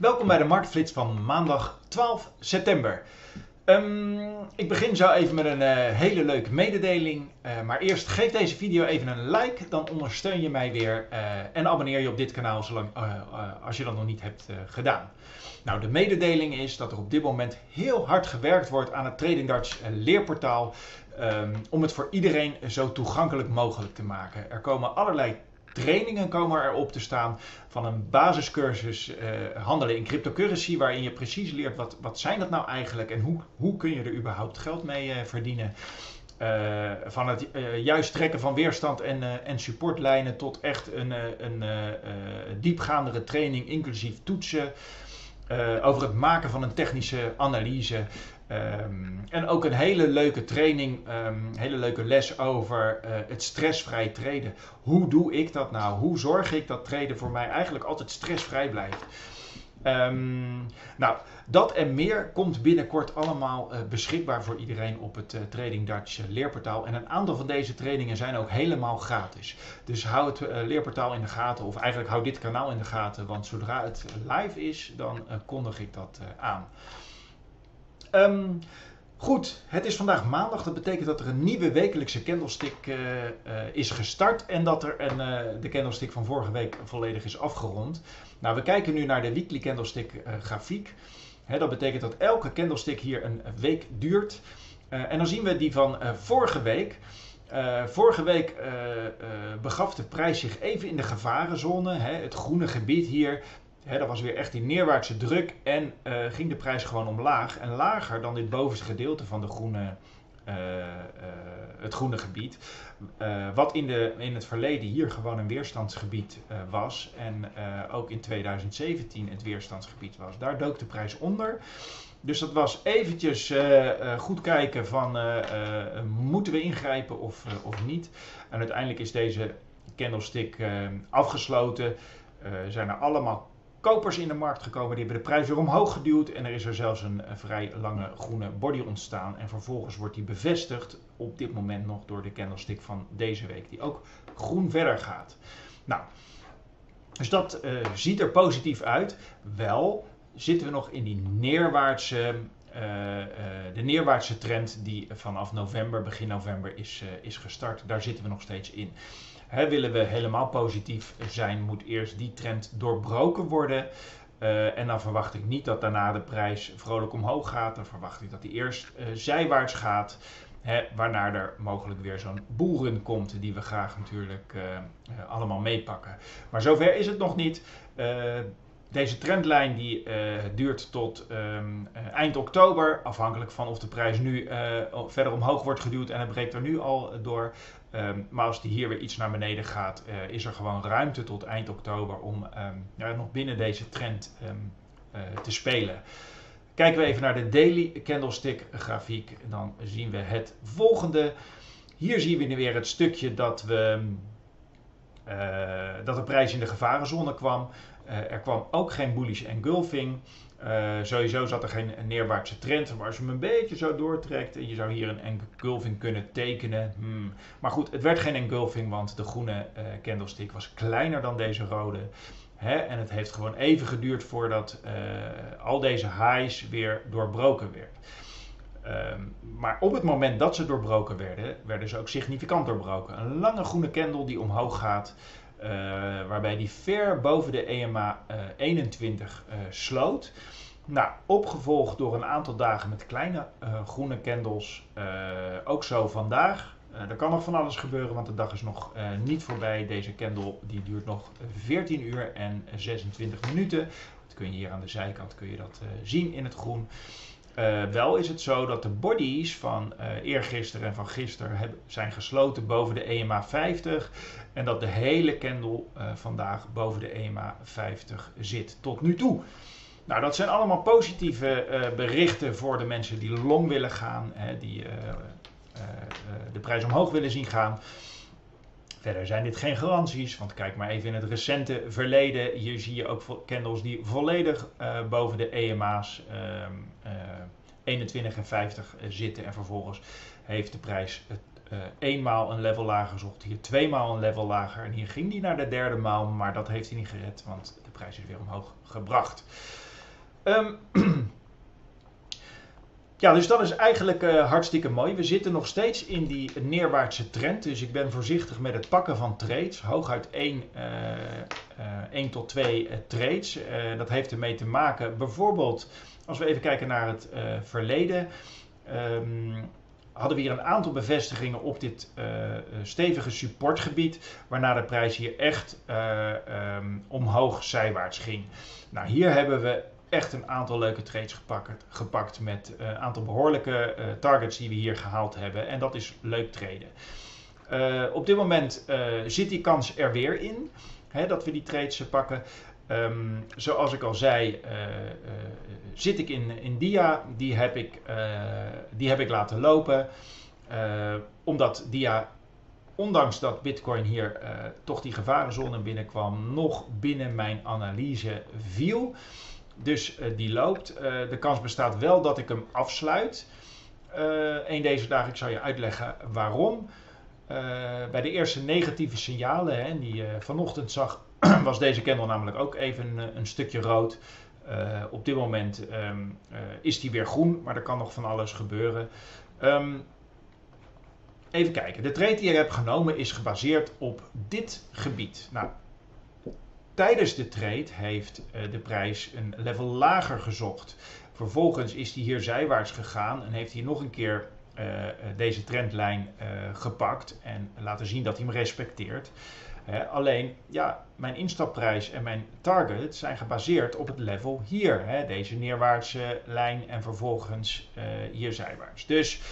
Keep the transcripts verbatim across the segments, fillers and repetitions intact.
Welkom bij de Marktflits van maandag twaalf september. Um, ik begin zo even met een uh, hele leuke mededeling. Uh, maar eerst geef deze video even een like, dan ondersteun je mij weer. Uh, en abonneer je op dit kanaal zolang, uh, uh, als je dat nog niet hebt uh, gedaan. Nou, de mededeling is dat er op dit moment heel hard gewerkt wordt aan het Trading Dutch leerportaal. Um, om het voor iedereen zo toegankelijk mogelijk te maken. Er komen allerlei trainingen komen erop te staan, van een basiscursus uh, handelen in cryptocurrency, waarin je precies leert wat, wat zijn dat nou eigenlijk en hoe, hoe kun je er überhaupt geld mee uh, verdienen. Uh, van het uh, juist trekken van weerstand en, uh, en supportlijnen tot echt een, uh, een uh, uh, diepgaandere training, inclusief toetsen. Uh, over het maken van een technische analyse. Um, en ook een hele leuke training, um, hele leuke les over uh, het stressvrij traden. Hoe doe ik dat nou? Hoe zorg ik dat traden voor mij eigenlijk altijd stressvrij blijft? Um, nou, dat en meer komt binnenkort allemaal uh, beschikbaar voor iedereen op het uh, Trading Dutch uh, leerportaal. En een aantal van deze trainingen zijn ook helemaal gratis. Dus hou het uh, leerportaal in de gaten, of eigenlijk hou dit kanaal in de gaten. Want zodra het live is, dan uh, kondig ik dat uh, aan. Um, goed, het is vandaag maandag. Dat betekent dat er een nieuwe wekelijkse candlestick uh, uh, is gestart. En dat er een, uh, de candlestick van vorige week volledig is afgerond. Nou, we kijken nu naar de weekly candlestick uh, grafiek. He, dat betekent dat elke candlestick hier een week duurt. Uh, en dan zien we die van uh, vorige week. Uh, vorige week uh, uh, begaf de prijs zich even in de gevarenzone. He, het groene gebied hier. He, dat was weer echt die neerwaartse druk en uh, ging de prijs gewoon omlaag. En lager dan dit bovenste gedeelte van de groene, uh, uh, het groene gebied. Uh, wat in, de, in het verleden hier gewoon een weerstandsgebied uh, was. En uh, ook in tweeduizend zeventien het weerstandsgebied was. Daar dook de prijs onder. Dus dat was eventjes uh, uh, goed kijken van uh, uh, moeten we ingrijpen of, uh, of niet. En uiteindelijk is deze candlestick uh, afgesloten. Uh, zijn er allemaal kopers in de markt gekomen, die hebben de prijs weer omhoog geduwd en er is er zelfs een, een vrij lange groene body ontstaan en vervolgens wordt die bevestigd op dit moment nog door de candlestick van deze week, die ook groen verder gaat. Nou, dus dat uh, ziet er positief uit. Wel zitten we nog in die neerwaartse, uh, uh, de neerwaartse trend die vanaf november, begin november is, uh, is gestart. Daar zitten we nog steeds in. He, willen we helemaal positief zijn, moet eerst die trend doorbroken worden. Uh, en dan verwacht ik niet dat daarna de prijs vrolijk omhoog gaat. Dan verwacht ik dat die eerst uh, zijwaarts gaat. He, waarna er mogelijk weer zo'n bullrun komt die we graag natuurlijk uh, uh, allemaal meepakken. Maar zover is het nog niet. Uh, Deze trendlijn die uh, duurt tot um, uh, eind oktober, afhankelijk van of de prijs nu uh, verder omhoog wordt geduwd en het breekt er nu al door. Um, maar als die hier weer iets naar beneden gaat, uh, is er gewoon ruimte tot eind oktober om um, ja, nog binnen deze trend um, uh, te spelen. Kijken we even naar de daily candlestick grafiek, dan zien we het volgende. Hier zien we nu weer het stukje dat, we, uh, dat de prijs in de gevarenzone kwam. Uh, er kwam ook geen bullish engulfing. Uh, sowieso zat er geen neerwaartse trend, maar als je hem een beetje zo doortrekt en je zou hier een engulfing kunnen tekenen. Hmm. Maar goed, het werd geen engulfing, want de groene uh, candlestick was kleiner dan deze rode. Hè? En het heeft gewoon even geduurd voordat uh, al deze highs weer doorbroken werd. Um, maar op het moment dat ze doorbroken werden, werden ze ook significant doorbroken. Een lange groene candle die omhoog gaat. Uh, waarbij die ver boven de E M A uh, eenentwintig uh, sloot. Nou, opgevolgd door een aantal dagen met kleine uh, groene candles. Uh, ook zo vandaag. Uh, er kan nog van alles gebeuren, want de dag is nog uh, niet voorbij. Deze candle die duurt nog veertien uur en zesentwintig minuten. Dat kun je hier aan de zijkant kun je dat uh, zien in het groen. Uh, wel is het zo dat de bodies van uh, eergisteren en van gisteren hebben, zijn gesloten boven de E M A vijftig. En dat de hele candle uh, vandaag boven de E M A vijftig zit tot nu toe. Nou, dat zijn allemaal positieve uh, berichten voor de mensen die long willen gaan. Hè, die uh, uh, uh, de prijs omhoog willen zien gaan. Verder zijn dit geen garanties, want kijk maar even in het recente verleden. Hier zie je ook candles die volledig uh, boven de E M A's uh, uh, eenentwintig en vijftig zitten. En vervolgens heeft de prijs uh, eenmaal een level lager gezocht, hier tweemaal een level lager. En hier ging die naar de derde maal, maar dat heeft hij niet gered, want de prijs is weer omhoog gebracht. Um, Ja, dus dat is eigenlijk uh, hartstikke mooi. We zitten nog steeds in die neerwaartse trend. Dus ik ben voorzichtig met het pakken van trades. Hooguit één, uh, uh, één tot twee uh, trades. Uh, dat heeft ermee te maken, bijvoorbeeld, als we even kijken naar het uh, verleden. Um, hadden we hier een aantal bevestigingen op dit uh, stevige supportgebied. Waarna de prijs hier echt uh, um, omhoog zijwaarts ging. Nou, hier hebben we echt een aantal leuke trades gepakt, gepakt met een uh, aantal behoorlijke uh, targets die we hier gehaald hebben. En dat is leuk traden. Uh, op dit moment uh, zit die kans er weer in, hè, dat we die trades uh, pakken. Um, zoals ik al zei, uh, uh, zit ik in, in Dia. Die heb ik, uh, die heb ik laten lopen. Uh, omdat Dia, ondanks dat Bitcoin hier uh, toch die gevarenzone binnenkwam, nog binnen mijn analyse viel. Dus uh, die loopt. Uh, de kans bestaat wel dat ik hem afsluit. Uh, een deze dagen, ik zal je uitleggen waarom. Uh, bij de eerste negatieve signalen, hè, die je uh, vanochtend zag, was deze candle namelijk ook even uh, een stukje rood. Uh, op dit moment um, uh, is die weer groen, maar er kan nog van alles gebeuren. Um, even kijken. De trade die ik heb genomen is gebaseerd op dit gebied. Nou, tijdens de trade heeft uh, de prijs een level lager gezocht. Vervolgens is die hier zijwaarts gegaan en heeft hij nog een keer uh, deze trendlijn uh, gepakt en laten zien dat hij hem respecteert. Uh, alleen, ja, mijn instapprijs en mijn target zijn gebaseerd op het level hier. Hè, deze neerwaartse lijn en vervolgens uh, hier zijwaarts. Dus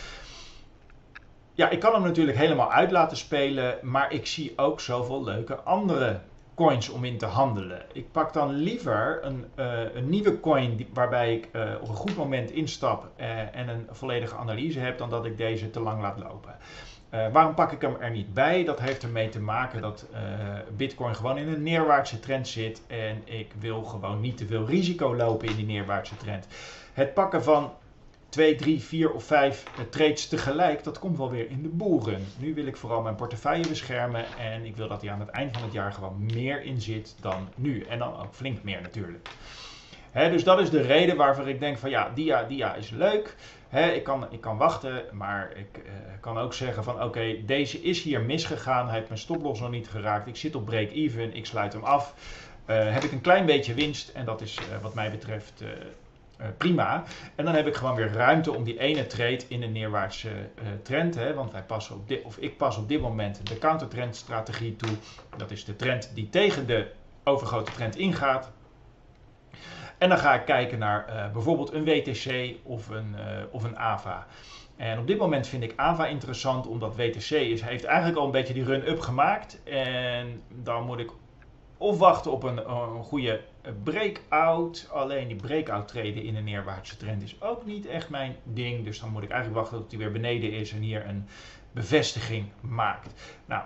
ja, ik kan hem natuurlijk helemaal uit laten spelen, maar ik zie ook zoveel leuke andere coins om in te handelen. Ik pak dan liever een, uh, een nieuwe coin die, waarbij ik uh, op een goed moment instap uh, en een volledige analyse heb, dan dat ik deze te lang laat lopen. Uh, waarom pak ik hem er niet bij? Dat heeft ermee te maken dat uh, Bitcoin gewoon in een neerwaartse trend zit en ik wil gewoon niet te veel risico lopen in die neerwaartse trend. Het pakken van twee, drie, vier of vijf uh, trades tegelijk, dat komt wel weer in de bullrun. Nu wil ik vooral mijn portefeuille beschermen en ik wil dat hij aan het eind van het jaar gewoon meer in zit dan nu. En dan ook flink meer natuurlijk. Hè, dus dat is de reden waarvoor ik denk van ja, Dia, Dia is leuk. Hè, ik, kan, ik kan wachten, maar ik uh, kan ook zeggen van oké, okay, deze is hier misgegaan. Hij heeft mijn stoploss nog niet geraakt. Ik zit op break-even, ik sluit hem af. Uh, heb ik een klein beetje winst en dat is uh, wat mij betreft uh, uh, prima. En dan heb ik gewoon weer ruimte om die ene trade in een neerwaartse uh, trend. Hè, want wij passen op dit, of ik pas op dit moment de countertrend strategie toe. Dat is de trend die tegen de overgrote trend ingaat. En dan ga ik kijken naar uh, bijvoorbeeld een W T C of een, uh, of een A V A. En op dit moment vind ik A V A interessant, omdat W T C is, heeft eigenlijk al een beetje die run-up gemaakt. En dan moet ik of wachten op een, een goede breakout. Alleen die breakout treden in een neerwaartse trend is ook niet echt mijn ding. Dus dan moet ik eigenlijk wachten tot die weer beneden is en hier een bevestiging maakt. Nou,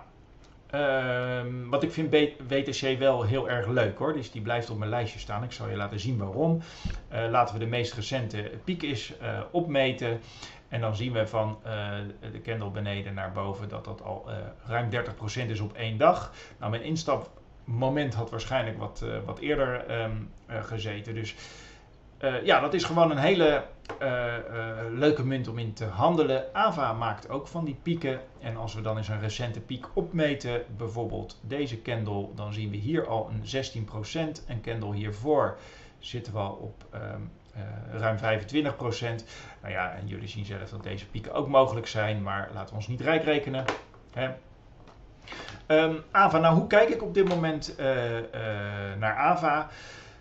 Uh, wat ik vind W T C wel heel erg leuk hoor, dus die blijft op mijn lijstje staan. Ik zal je laten zien waarom. Uh, laten we de meest recente piek eens uh, opmeten. En dan zien we van uh, de candle beneden naar boven dat dat al uh, ruim dertig procent is op één dag. Nou, mijn instapmoment had waarschijnlijk wat, uh, wat eerder um, uh, gezeten. Dus uh, ja, dat is gewoon een hele uh, uh, leuke munt om in te handelen. A V A maakt ook van die pieken. En als we dan eens een recente piek opmeten, bijvoorbeeld deze candle, dan zien we hier al een zestien procent. Een candle hiervoor zitten we al op um, uh, ruim vijfentwintig procent. Nou ja, en jullie zien zelf dat deze pieken ook mogelijk zijn, maar laten we ons niet rijk rekenen. Hè? Um, A V A, nou hoe kijk ik op dit moment uh, uh, naar A V A?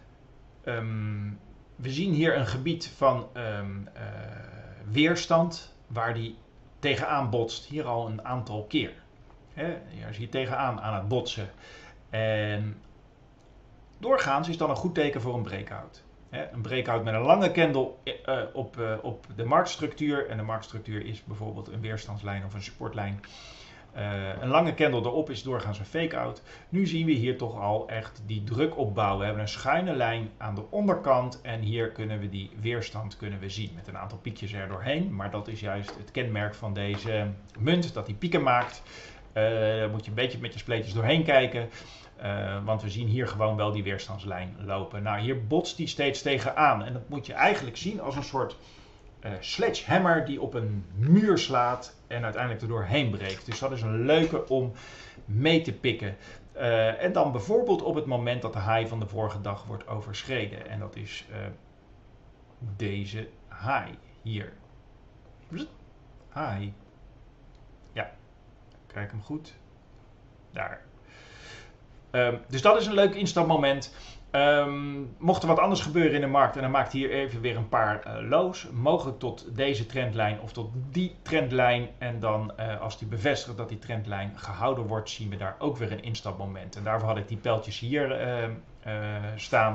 Um, We zien hier een gebied van um, uh, weerstand waar die tegenaan botst. Hier al een aantal keer. Hè? Hier is hier tegenaan aan het botsen. En doorgaans is dan een goed teken voor een breakout. Hè? Een breakout met een lange candle uh, op, uh, op de marktstructuur. En de marktstructuur is bijvoorbeeld een weerstandslijn of een supportlijn. Uh, een lange candle erop is doorgaans een fake-out. Nu zien we hier toch al echt die druk opbouwen. We hebben een schuine lijn aan de onderkant en hier kunnen we die weerstand kunnen we zien met een aantal piekjes er doorheen. Maar dat is juist het kenmerk van deze munt, dat die pieken maakt. Uh, daar moet je een beetje met je spleetjes doorheen kijken. Uh, want we zien hier gewoon wel die weerstandslijn lopen. Nou, hier botst die steeds tegenaan. En dat moet je eigenlijk zien als een soort uh, sledgehammer die op een muur slaat en uiteindelijk er doorheen breekt. Dus dat is een leuke om mee te pikken. Uh, en dan bijvoorbeeld op het moment dat de high van de vorige dag wordt overschreden. En dat is uh, deze high hier. High. Ja, kijk hem goed. Daar. Um, dus dat is een leuk instapmoment. Um, mocht er wat anders gebeuren in de markt en dan maakt hier even weer een paar uh, lows. Mogelijk tot deze trendlijn of tot die trendlijn. En dan uh, als die bevestigt dat die trendlijn gehouden wordt, zien we daar ook weer een instapmoment. En daarvoor had ik die pijltjes hier uh, uh, staan.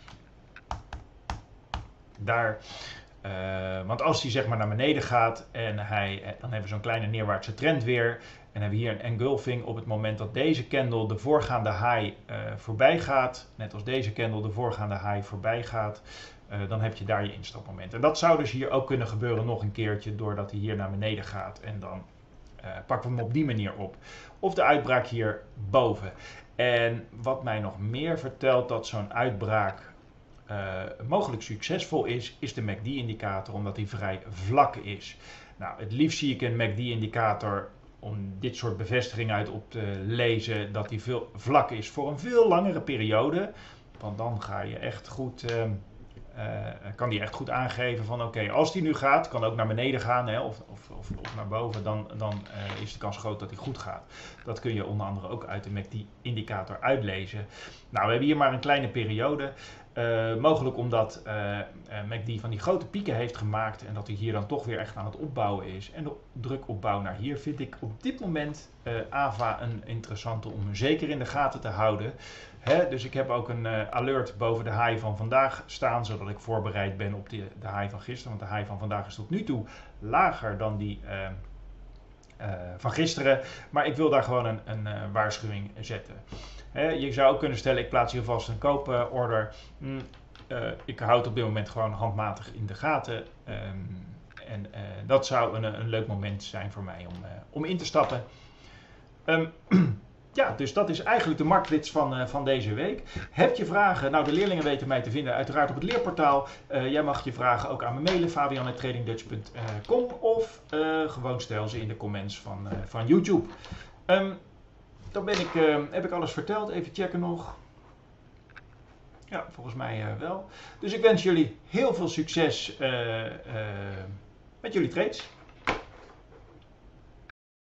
Daar. Uh, want als die zeg maar naar beneden gaat en hij, dan hebben we zo'n kleine neerwaartse trend weer. En hebben we hier een engulfing op het moment dat deze candle de voorgaande high uh, voorbij gaat. Net als deze candle de voorgaande high voorbij gaat. Uh, dan heb je daar je instapmoment. En dat zou dus hier ook kunnen gebeuren nog een keertje doordat hij hier naar beneden gaat. En dan uh, pakken we hem op die manier op. Of de uitbraak hier boven. En wat mij nog meer vertelt dat zo'n uitbraak uh, mogelijk succesvol is, is de M A C D-indicator omdat hij vrij vlak is. Nou, het liefst zie ik een M A C D-indicator om dit soort bevestigingen uit op te lezen, dat die veel vlak is voor een veel langere periode. Want dan ga je echt goed, uh, uh, kan die echt goed aangeven van oké, okay, als die nu gaat, kan ook naar beneden gaan hè, of, of, of, of naar boven, dan, dan uh, is de kans groot dat hij goed gaat. Dat kun je onder andere ook uit de M A C D-indicator uitlezen. Nou, we hebben hier maar een kleine periode. Uh, mogelijk omdat uh, uh, M A C D van die grote pieken heeft gemaakt en dat hij hier dan toch weer echt aan het opbouwen is. En de drukopbouw naar hier vind ik op dit moment uh, A V A een interessante om zeker in de gaten te houden. Hè, dus ik heb ook een uh, alert boven de high van vandaag staan, zodat ik voorbereid ben op de, de high van gisteren. Want de high van vandaag is tot nu toe lager dan die uh, uh, van gisteren. Maar ik wil daar gewoon een, een uh, waarschuwing zetten. He, je zou ook kunnen stellen, ik plaats hier vast een kooporder. Mm, uh, ik houd het op dit moment gewoon handmatig in de gaten. Um, en uh, dat zou een, een leuk moment zijn voor mij om, uh, om in te stappen. Um, ja, dus dat is eigenlijk de marktblitz van, uh, van deze week. Heb je vragen? Nou, de leerlingen weten mij te vinden uiteraard op het leerportaal. Uh, jij mag je vragen ook aan me mailen, fabian at trading dutch punt com. Of uh, gewoon stel ze in de comments van, uh, van YouTube. Um, Dan ben ik, uh, heb ik alles verteld. Even checken nog. Ja, volgens mij uh, wel. Dus ik wens jullie heel veel succes uh, uh, met jullie trades.